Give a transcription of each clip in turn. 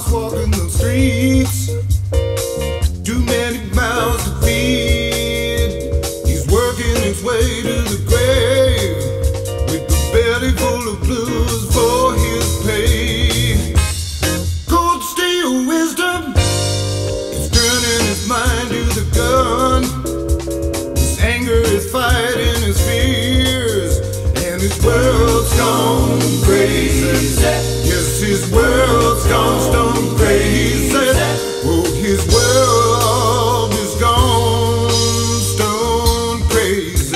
is walking the streets, too many mouths to feed. He's working his way to the grave with the belly full of blues for his pay. Cold steel wisdom is turning his mind to the gun. His anger is fighting his fears, and his world's gone crazy. Yes, his world's gone stone crazy. Oh, his world is gone stone crazy.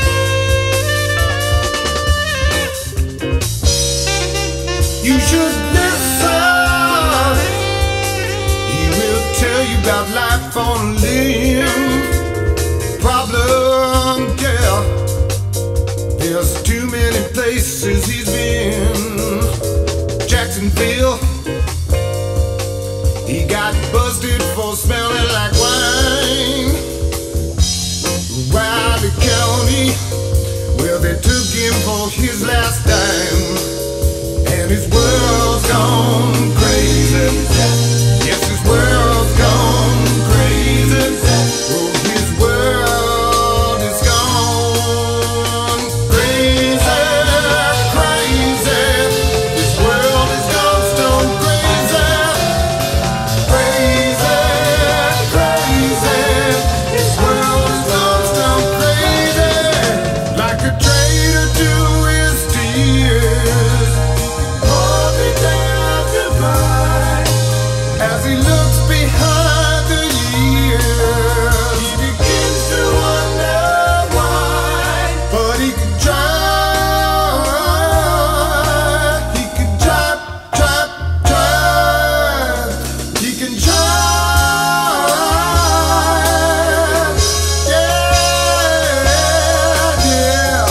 You should listen. He will tell you about life on a limb. Problem, yeah. There's too many places he's been. Jacksonville, he got busted for smelling like wine. Riley County, well, they took him for his last dime. And his world's gone crazy. Yes, his world's gone crazy. Oh, his world is gone crazy, crazy. His world is gone stone crazy, crazy, crazy. His world is gone stone crazy. Like a traitor to his tears, holding down the blind. As he looks behind the years, he begins to wonder why. But he could try, he could try, he can try, yeah, yeah.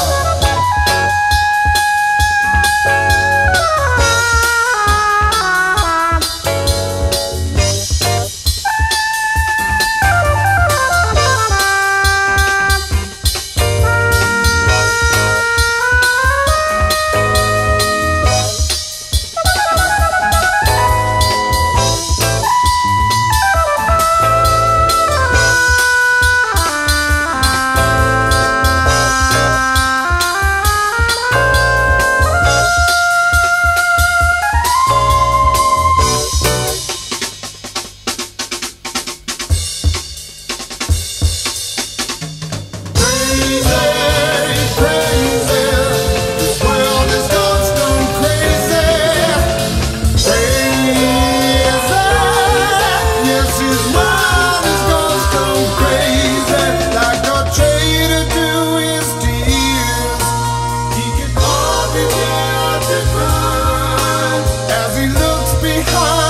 As he looks behind